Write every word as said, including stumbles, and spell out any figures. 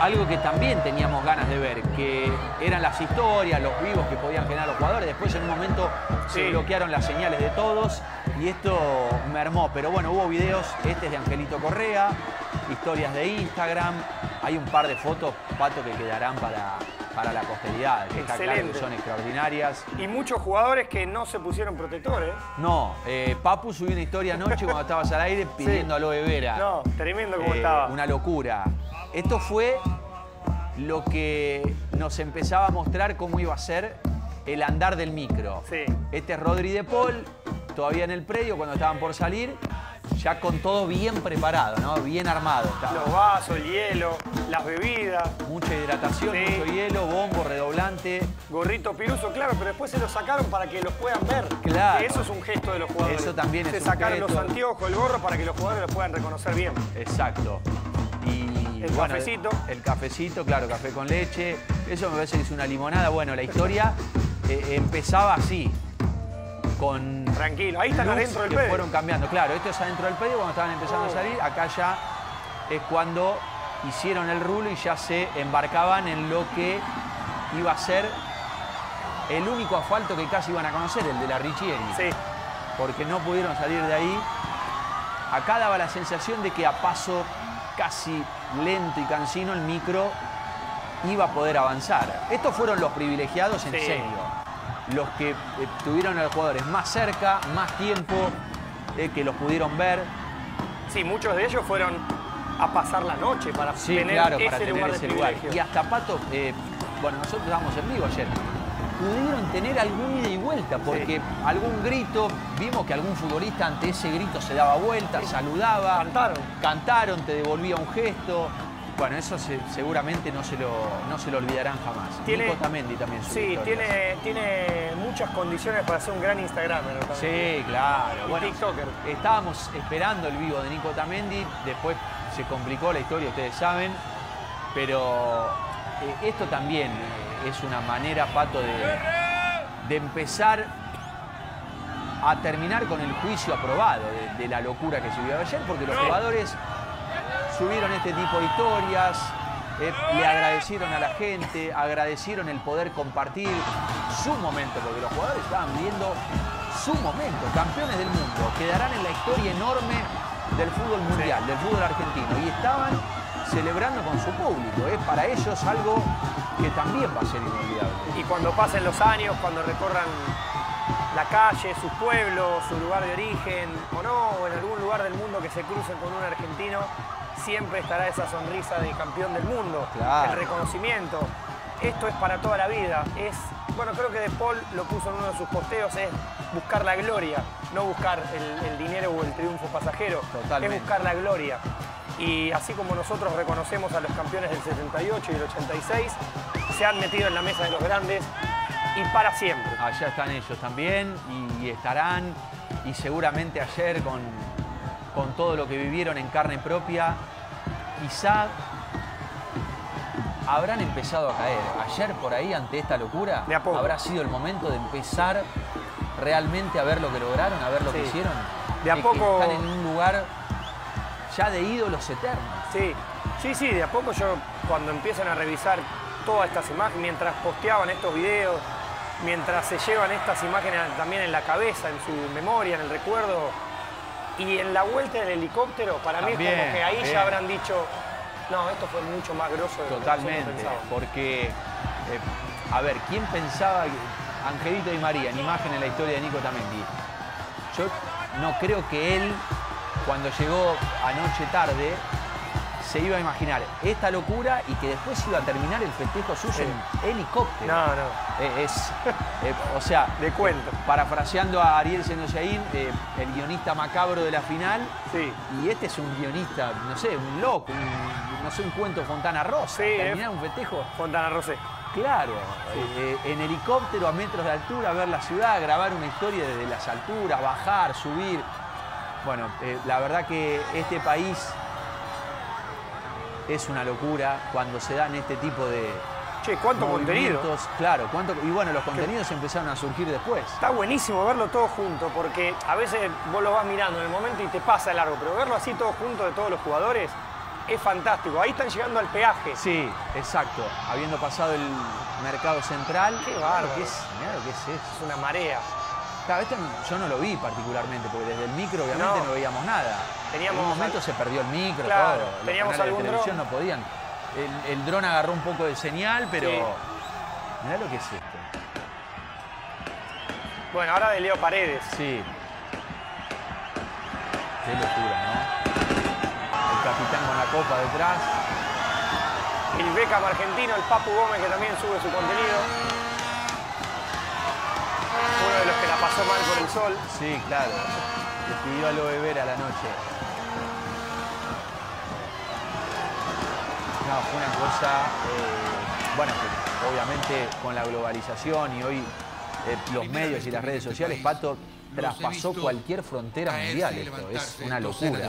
algo que también teníamos ganas de ver, que eran las historias, los vivos que podían generar los jugadores. Después en un momento sí. se bloquearon las señales de todos y esto mermó. Pero bueno, hubo videos, este es de Angelito Correa, historias de Instagram. Hay un par de fotos, Pato, que quedarán para, para la posteridad, que está claro que son extraordinarias. Y muchos jugadores que no se pusieron protectores. No, eh, Papu subió una historia anoche cuando estabas al aire pidiendo sí. aloe vera. No, tremendo como eh, estaba. Una locura. Esto fue lo que nos empezaba a mostrar cómo iba a ser el andar del micro. Sí. Este es Rodri de Paul, todavía en el predio, cuando estaban por salir, ya con todo bien preparado, ¿no? Bien armado. Estaba. Los vasos, el hielo, las bebidas. Mucha hidratación, sí. mucho hielo, bombo, redoblante. Gorrito piruso, claro, pero después se los sacaron para que los puedan ver. Claro. Eso es un gesto de los jugadores. Eso también se es un sacaron gesto. los anteojos, el gorro, para que los jugadores los puedan reconocer bien. Exacto. Y el bueno, cafecito. El, el cafecito, claro, café con leche. Eso me parece que es una limonada. Bueno, la historia eh, empezaba así. Con Tranquilo, ahí están adentro del que predio. fueron cambiando. Claro, esto es adentro del predio cuando estaban empezando oh. a salir. Acá ya es cuando hicieron el rulo y ya se embarcaban en lo que iba a ser el único asfalto que casi iban a conocer, el de la Richieri. Sí. Porque no pudieron salir de ahí. Acá daba la sensación de que a paso casi lento y cansino el micro iba a poder avanzar. Estos fueron los privilegiados en sí. serio. Los que eh, tuvieron a los jugadores más cerca, más tiempo, eh, que los pudieron ver. Sí, muchos de ellos fueron a pasar la noche para sí, tener claro, ese para tener lugar ese de lugar. privilegio. Y hasta Pato, eh, bueno, nosotros estábamos en vivo ayer, pudieron tener algún ida y vuelta, porque sí. algún grito, vimos que algún futbolista ante ese grito se daba vuelta, sí. saludaba. Cantaron. Cantaron, te devolvía un gesto. Bueno, eso se, seguramente no se, lo, no se lo olvidarán jamás. Tiene, Nico Tamendi también. Sí, tiene, tiene muchas condiciones para ser un gran Instagramer. ¿No? Sí, claro. Y bueno, TikToker. Estábamos esperando el vivo de Nico Tamendi, después se complicó la historia, ustedes saben, pero eh, esto también eh, es una manera, Pato, de, de empezar a terminar con el juicio aprobado de, de la locura que se vio ayer, porque los jugadores subieron este tipo de historias, eh, le agradecieron a la gente, agradecieron el poder compartir su momento, porque los jugadores estaban viendo su momento, campeones del mundo, quedarán en la historia enorme del fútbol mundial, sí. del fútbol argentino, y estaban celebrando con su público. Es para ellos algo que también va a ser inolvidable. Y cuando pasen los años, cuando recorran la calle, sus pueblos, su lugar de origen, o no, o en algún lugar del mundo que se crucen con un argentino, siempre estará esa sonrisa de campeón del mundo, claro. el reconocimiento. Esto es para toda la vida. Es, bueno, creo que De Paul lo puso en uno de sus posteos, es buscar la gloria, no buscar el, el dinero o el triunfo pasajero. Totalmente. Es buscar la gloria. Y así como nosotros reconocemos a los campeones del setenta y ocho y del ochenta y seis, se han metido en la mesa de los grandes y para siempre. Allá están ellos también y, y estarán, y seguramente ayer con, con todo lo que vivieron en carne propia, quizá habrán empezado a caer. Ayer por ahí, ante esta locura, de a poco. Habrá sido el momento de empezar realmente a ver lo que lograron, a ver lo sí. que hicieron. De a que, poco... que están en un lugar ya de ídolos eternos. Sí, sí, sí, de a poco yo cuando empiezan a revisar todas estas imágenes, mientras posteaban estos videos, mientras se llevan estas imágenes también en la cabeza, en su memoria, en el recuerdo, y en la vuelta del helicóptero, para también, mí es como que ahí bien. ya habrán dicho, no, esto fue mucho más grosso de lo Totalmente, que pensaba. Porque, eh, a ver, ¿quién pensaba, Angelito Di María, en imagen en la historia de Nico Tamendi? Yo no creo que él, cuando llegó anoche tarde, se iba a imaginar esta locura y que después iba a terminar el festejo suyo sí. en helicóptero. No, no. Eh, es, eh, o sea, de cuento. Eh, parafraseando a Ariel Senoyaín, eh, el guionista macabro de la final. Sí. Y este es un guionista, no sé, un loco, un, no sé, un cuento Fontana Rosa. Sí, terminar eh. un festejo. Fontana Rosa. Claro, sí. eh, en helicóptero a metros de altura, ver la ciudad, grabar una historia desde las alturas, bajar, subir. Bueno, eh, la verdad que este país es una locura cuando se dan este tipo de Che, ¿cuánto contenido? Claro, cuánto, y bueno, los contenidos ¿Qué? empezaron a surgir después. Está buenísimo verlo todo junto, porque a veces vos lo vas mirando en el momento y te pasa el largo, pero verlo así todo junto de todos los jugadores es fantástico. Ahí están llegando al peaje. Sí, exacto. Habiendo pasado el mercado central. Qué bárbaro. Mirá lo que es, mirá lo que es eso. Es una marea. Claro, esto yo no lo vi particularmente, porque desde el micro obviamente no, No. veíamos nada. Teníamos en un momento al- se perdió el micro, Claro, todo. Los teníamos canales de algún televisión dron. no podían. El, el dron agarró un poco de señal, pero Sí. mirá lo que es esto. Bueno, ahora de Leo Paredes. Sí. Qué locura, ¿no? El capitán con la copa detrás. El Beckham argentino, el Papu Gómez, que también sube su contenido. Uno de los que la pasó mal por el sol. Sí, claro. Le pidió aloe vera a la noche. No, fue una cosa... eh, bueno, que obviamente con la globalización y hoy eh, los medios y las redes sociales, Pato, traspasó cualquier frontera mundial esto. Es una locura.